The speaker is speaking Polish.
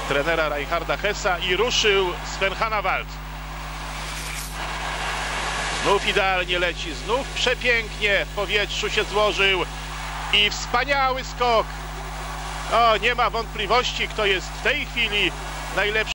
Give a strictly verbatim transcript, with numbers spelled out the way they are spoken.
trenera Reinharda Hessa i ruszył Sven Hannawald. Znów idealnie leci, znów przepięknie w powietrzu się złożył i wspaniały skok. O, nie ma wątpliwości, kto jest w tej chwili najlepszy.